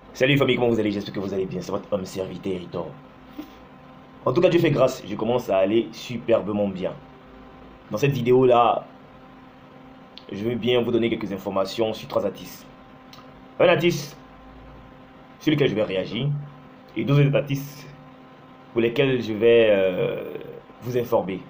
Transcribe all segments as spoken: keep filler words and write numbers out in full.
Salut famille, comment vous allez? J'espère que vous allez bien. C'est votre homme serviteur Héritor. En tout cas, Dieu fait grâce, je commence à aller superbement bien. Dans cette vidéo là, je vais bien vous donner quelques informations sur trois artistes. Un artiste sur lequel je vais réagir et deux autres artistes pour lesquels je vais euh, vous informer.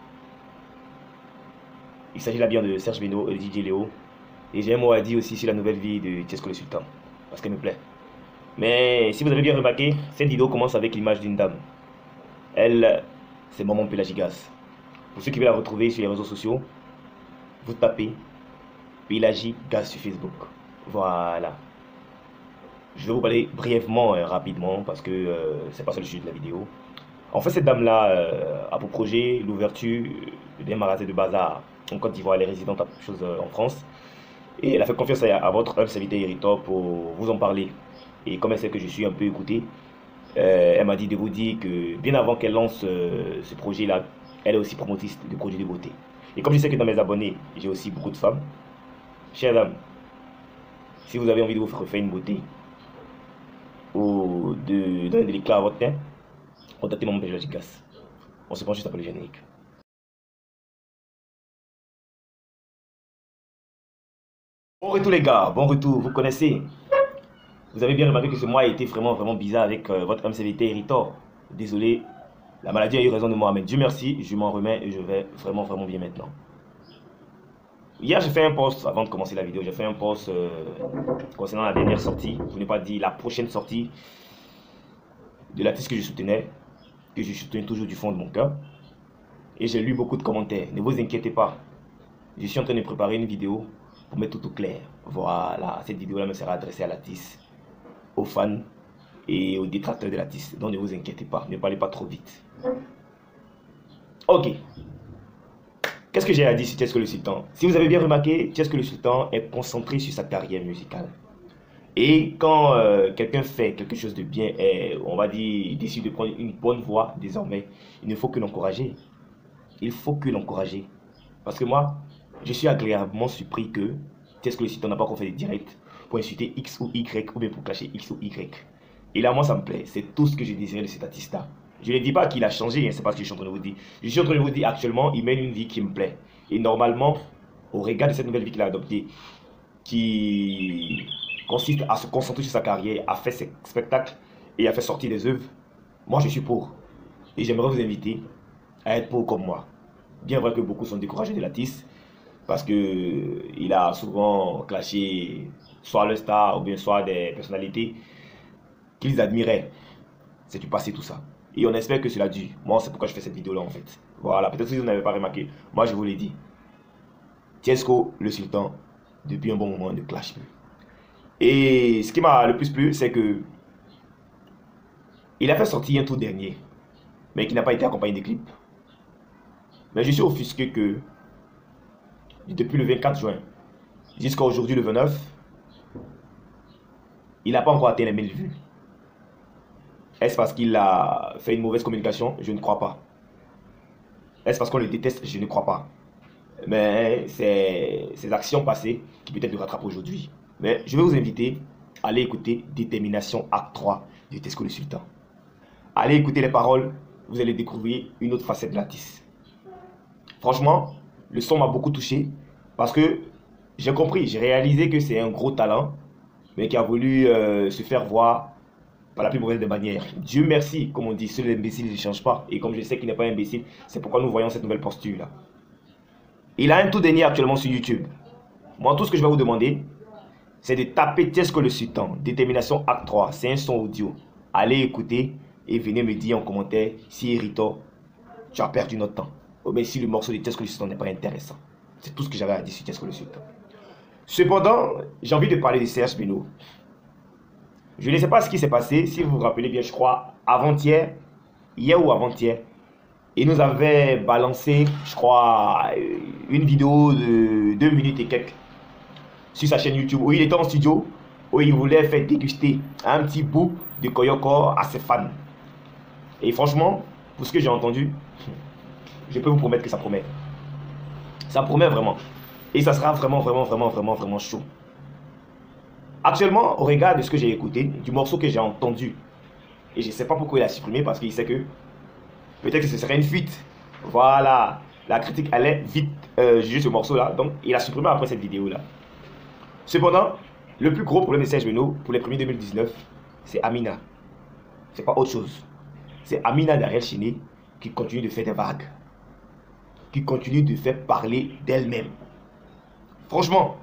Il s'agit là bien de Serge Beno et de D J Léo. Et j'ai un mot à dire aussi sur la nouvelle vie de Tiesco le Sultan, parce qu'elle me plaît. Mais si vous avez bien remarqué, cette vidéo commence avec l'image d'une dame. Elle, c'est Maman Pelagigas. Pour ceux qui veulent la retrouver sur les réseaux sociaux, vous tapez Pelagigas sur Facebook. Voilà. Je vais vous parler brièvement, euh, rapidement, parce que euh, c'est pas ça le sujet de la vidéo. En fait, cette dame-là euh, a pour projet l'ouverture d'un magasin de bazar en Côte d'Ivoire. Elle est résidente à chose euh, en France. Et elle a fait confiance à, à votre humble serviteur Héritor pour vous en parler. Et comme elle sait que je suis un peu écouté, euh, elle m'a dit de vous dire que bien avant qu'elle lance euh, ce projet-là, elle est aussi promotrice de produits de beauté. Et comme je sais que dans mes abonnés, j'ai aussi beaucoup de femmes, chères dames, si vous avez envie de vous refaire une beauté ou de donner de l'éclat à votre teint, contactez Maman Pelagigas. On se prend juste après le générique. Bon retour les gars, bon retour, vous connaissez. Vous avez bien remarqué que ce mois a été vraiment vraiment bizarre avec euh, votre M C V T Héritor. Désolé, la maladie a eu raison de moi, mais Dieu merci, je m'en remets et je vais vraiment vraiment bien maintenant. Hier j'ai fait un post, avant de commencer la vidéo, j'ai fait un post euh, concernant la dernière sortie, pour ne pas dire la prochaine sortie de l'artiste que je soutenais, que je soutenais toujours du fond de mon cœur. Et j'ai lu beaucoup de commentaires, ne vous inquiétez pas, je suis en train de préparer une vidéo pour mettre tout au clair. Voilà, cette vidéo là me sera adressée à l'artiste, aux fans et aux détracteurs de l'artiste. Donc ne vous inquiétez pas, ne parlez pas trop vite. Ok. Qu'est-ce que j'ai à dire sur Tiesco le Sultan? Si vous avez bien remarqué, Tiesco le Sultan est concentré sur sa carrière musicale. Et quand euh, quelqu'un fait quelque chose de bien, et, on va dire, il décide de prendre une bonne voie désormais, il ne faut que l'encourager. Il faut que l'encourager. Parce que moi, je suis agréablement surpris que Tiesco le Sultan n'a pas encore fait des directs pour insulter X ou Y ou bien pour clasher X ou Y. Et là, moi, ça me plaît. C'est tout ce que je désirais de cet artiste-là. Je ne dis pas qu'il a changé, hein, c'est pas ce que je suis en train de vous dire. Je suis en train de vous dire actuellement, il mène une vie qui me plaît. Et normalement, au regard de cette nouvelle vie qu'il a adoptée, qui consiste à se concentrer sur sa carrière, à faire ses spectacles et à faire sortir des œuvres, moi je suis pour. Et j'aimerais vous inviter à être pour comme moi. Bien vrai que beaucoup sont découragés de l'artiste, parce qu'il a souvent clashé soit le star ou bien soit des personnalités qu'ils admiraient. C'est du passé tout ça. Et on espère que cela dure. Moi, c'est pourquoi je fais cette vidéo là en fait. Voilà, peut-être que vous n'avez pas remarqué. Moi, je vous l'ai dit. Tiesco le Sultan, depuis un bon moment, ne clash plus. Et ce qui m'a le plus plu, c'est que il a fait sortir un tout dernier, mais qui n'a pas été accompagné des clips. Mais je suis offusqué que depuis le vingt-quatre juin jusqu'à aujourd'hui le vingt-neuf, il n'a pas encore atteint les mille vues. Est-ce parce qu'il a fait une mauvaise communication? Je ne crois pas. Est-ce parce qu'on le déteste? Je ne crois pas. Mais c'est ses actions passées qui peut-être le rattrapent aujourd'hui. Mais je vais vous inviter à aller écouter Détermination Acte trois de Tiesco le Sultan. Allez écouter les paroles, vous allez découvrir une autre facette de l'artiste. Franchement, le son m'a beaucoup touché parce que j'ai compris, j'ai réalisé que c'est un gros talent, mais qui a voulu euh, se faire voir par la plus mauvaise des manières. Dieu merci, comme on dit, seul l'imbécile ne change pas. Et comme je sais qu'il n'est pas imbécile, c'est pourquoi nous voyons cette nouvelle posture-là. Il a un tout dernier actuellement sur YouTube. Moi, tout ce que je vais vous demander, c'est de taper Tiesco le Sultan, Détermination Acte trois. C'est un son audio. Allez écouter et venez me dire en commentaire si Héritor, tu as perdu notre temps. Ou bien si le morceau de Tiesco le Sultan n'est pas intéressant. C'est tout ce que j'avais à dire sur Tiesco le Sultan. Cependant, j'ai envie de parler de Serge Beno. Je ne sais pas ce qui s'est passé, si vous vous rappelez bien, je crois, avant-hier, hier ou avant-hier, il nous avait balancé, je crois, une vidéo de deux minutes et quelques sur sa chaîne YouTube où il était en studio, où il voulait faire déguster un petit bout de Koyoko à ses fans. Et franchement, pour ce que j'ai entendu, je peux vous promettre que ça promet. Ça promet vraiment. Et ça sera vraiment, vraiment, vraiment, vraiment, vraiment chaud. Actuellement, au regard de ce que j'ai écouté, du morceau que j'ai entendu, et je ne sais pas pourquoi il a supprimé, parce qu'il sait que peut-être que ce serait une fuite. Voilà, la critique allait vite euh, juger ce morceau-là, donc il a supprimé après cette vidéo-là. Cependant, le plus gros problème de Serge Beno pour les premiers deux mille dix-neuf, c'est Amina. C'est pas autre chose. C'est Amina d'Ariel Chiné qui continue de faire des vagues. Qui continue de faire parler d'elle-même. Franchement.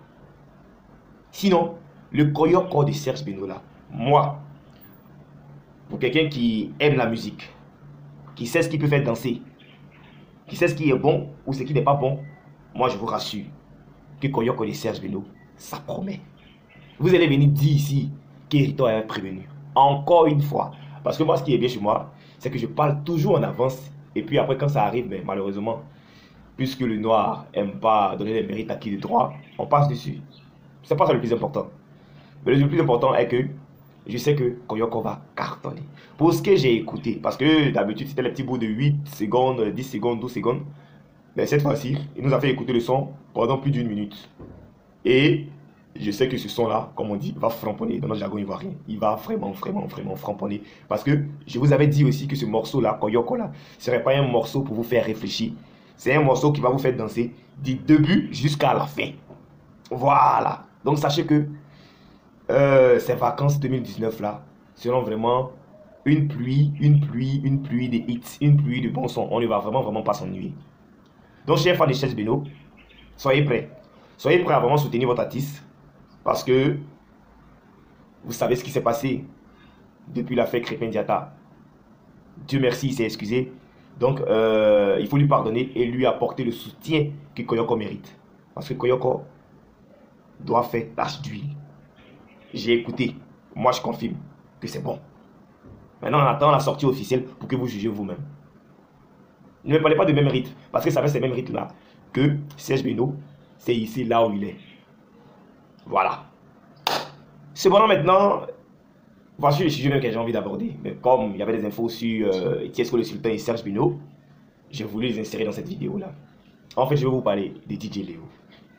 Sinon, le Koyoko de Serge Beno là, moi, pour quelqu'un qui aime la musique, qui sait ce qui peut faire danser, qui sait ce qui est bon ou ce qui n'est pas bon, moi je vous rassure que Koyoko de Serge Beno, ça promet. Vous allez venir dire ici qu'Hérito est prévenu. Encore une fois. Parce que moi, ce qui est bien chez moi, c'est que je parle toujours en avance. Et puis après, quand ça arrive, mais malheureusement, puisque le noir n'aime pas donner les mérites à qui de droit, on passe dessus. C'est pas ça le plus important. Mais le plus important est que je sais que Koyoko va cartonner. Pour ce que j'ai écouté, parce que d'habitude, c'était les petits bouts de huit secondes, dix secondes, douze secondes. Mais cette fois-ci, il nous a fait écouter le son pendant plus d'une minute. Et je sais que ce son-là, comme on dit, va framponner. Dans notre jargon ivoirien, il va vraiment, vraiment, vraiment framponner. Parce que je vous avais dit aussi que ce morceau-là, Koyoko là, ne serait pas un morceau pour vous faire réfléchir. C'est un morceau qui va vous faire danser du début jusqu'à la fin. Voilà. Donc sachez que euh, ces vacances deux mille dix-neuf là seront vraiment une pluie, une pluie, une pluie de hits, une pluie de bons sons. On ne va vraiment, vraiment pas s'ennuyer. Donc, chers fans de Serge Beno, soyez prêts. Soyez prêts à vraiment soutenir votre artiste. Parce que vous savez ce qui s'est passé depuis l'affaire Crépin Diatta. Dieu merci, il s'est excusé. Donc, euh, il faut lui pardonner et lui apporter le soutien que Koyoko mérite. Parce que Koyoko doit faire tache d'huile. J'ai écouté. Moi, je confirme que c'est bon. Maintenant, on attend la sortie officielle pour que vous jugez vous-même. Ne me parlez pas de même rythme. Parce que ça fait ces mêmes rythmes-là que Serge Beno, c'est ici, là où il est. Voilà. Cependant, maintenant, voici le sujet même que j'ai envie d'aborder. Mais comme il y avait des infos sur euh, Tiesco le Sultan et Serge Beno, j'ai voulu les insérer dans cette vidéo-là. En fait, je vais vous parler de D J Léo.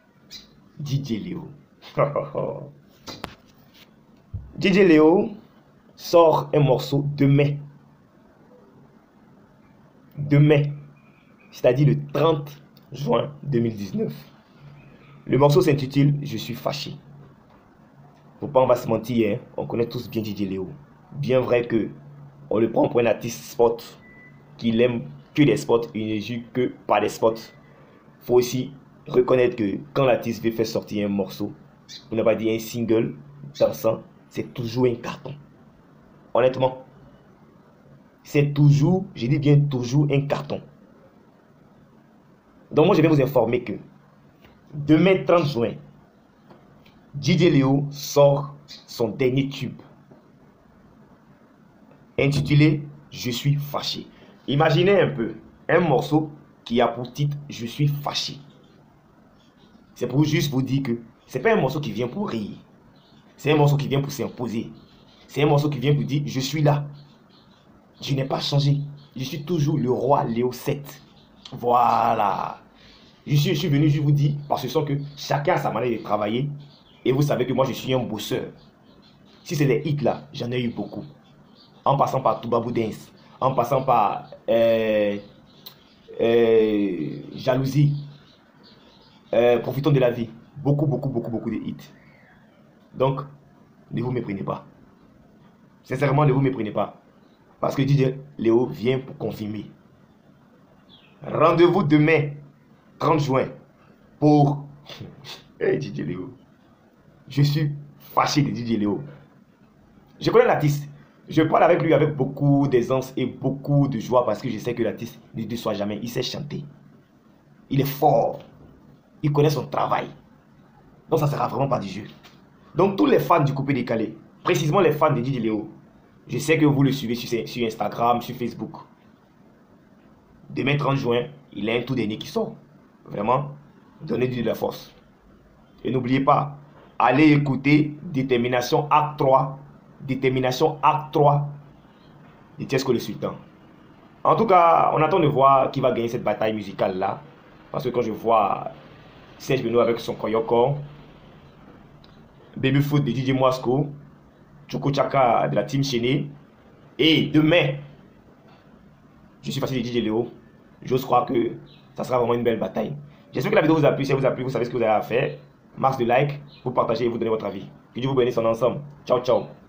D J Léo. D J Léo sort un morceau demain. Demain. C'est-à-dire le trente juin deux mille dix-neuf. Le morceau s'intitule « Je suis fâché ». Faut pas, on va se mentir, hein? On connaît tous bien D J Léo. Bien vrai que on le prend pour un artiste spot, qu'il aime que des spots, il ne joue que par des spots. Faut aussi reconnaître que quand l'artiste veut faire sortir un morceau, on n'a pas dit un single, dansant, c'est toujours un carton. Honnêtement, c'est toujours, je dis bien toujours un carton. Donc moi je vais vous informer que demain trente juin, D J Léo sort son dernier tube intitulé « Je suis fâché ». Imaginez un peu un morceau qui a pour titre « Je suis fâché ». C'est pour juste vous dire que c'est pas un morceau qui vient pour rire. C'est un morceau qui vient pour s'imposer. C'est un morceau qui vient pour dire « Je suis là. Je n'ai pas changé. Je suis toujours le roi Léo sept. » Voilà. Je suis, je suis venu, je vous dis, parce que je sens que chacun a sa manière de travailler. Et vous savez que moi, je suis un bosseur. Si c'est des hits là, j'en ai eu beaucoup. En passant par Toubabou Dance, en passant par euh, euh, Jalousie, euh, Profitons de la vie. Beaucoup, beaucoup, beaucoup, beaucoup de hits. Donc, ne vous méprenez pas. Sincèrement, ne vous méprenez pas. Parce que D J Léo vient pour confirmer. Rendez-vous demain, trente juin, pour... Hey D J Léo. Je suis fâché de D J Léo. Je connais l'artiste. Je parle avec lui avec beaucoup d'aisance et beaucoup de joie parce que je sais que l'artiste ne déçoit jamais. Il sait chanter. Il est fort. Il connaît son travail. Donc ça ne sera vraiment pas du jeu. Donc tous les fans du coupé décalé, précisément les fans de D J Léo, je sais que vous le suivez sur, sur Instagram, sur Facebook. Demain trente juin, il y a un tout dernier qui sort. Vraiment, donnez-lui de la force. Et n'oubliez pas, allez écouter Détermination Acte trois. Détermination Acte trois de Tiesco le Sultan. En tout cas, on attend de voir qui va gagner cette bataille musicale là. Parce que quand je vois Serge Beno avec son Koyoko, Baby Foot de D J Moasco, Choco Chaka de la team Chéné. Et demain, je suis facile de D J Léo. J'ose croire que ça sera vraiment une belle bataille. J'espère que la vidéo vous a plu. Si elle vous a plu, vous savez ce que vous avez à faire. Max de like, vous partagez et vous donnez votre avis. Que Dieu vous bénisse en ensemble. Ciao, ciao.